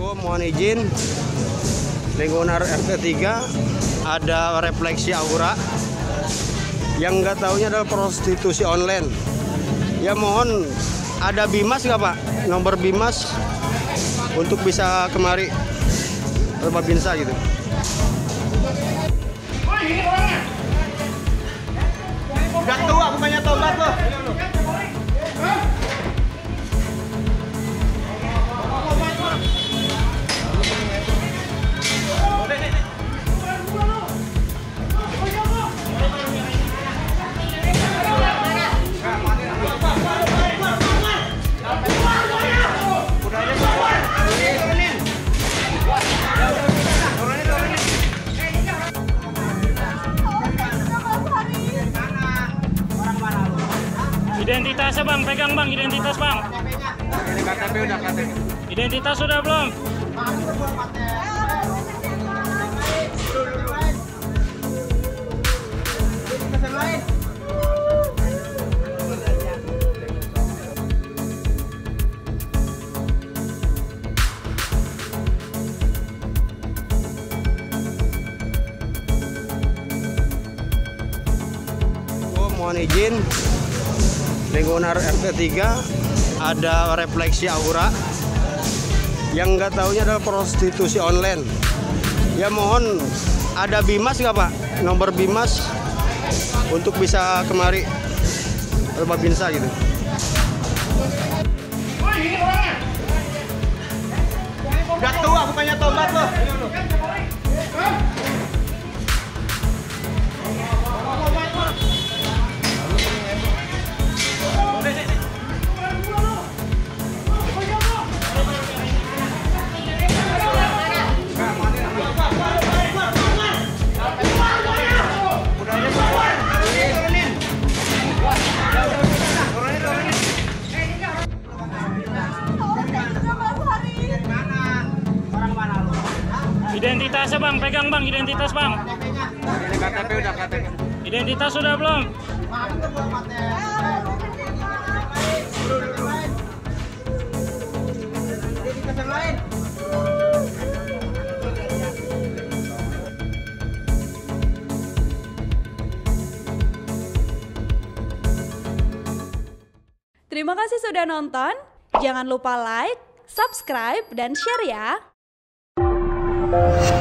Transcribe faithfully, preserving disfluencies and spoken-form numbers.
Oh, mohon izin, lingkungan R T tiga ada refleksi aura yang nggak taunya adalah prostitusi online. Ya mohon ada Bimas nggak Pak? Nomor Bimas untuk bisa kemari rumah Binsa gitu. Udah tua bukannya tobat loh. Identitasnya bang, pegang bang, identitas bang. Ini K T P udah K T P. Identitas sudah belum? Oh, mohon izin, lingkungan R T tiga ada refleksi aura yang nggak taunya adalah prostitusi online. Ya mohon ada Bimas nggak Pak? Nomor Bimas untuk bisa kemari rumah Binsa gitu. Udah tua bukannya tobat loh. Identitasnya bang, pegang bang, identitas bang. Ini K T P udah K T P. Identitas sudah belum? Terima kasih sudah nonton. Jangan lupa like, subscribe, dan share ya.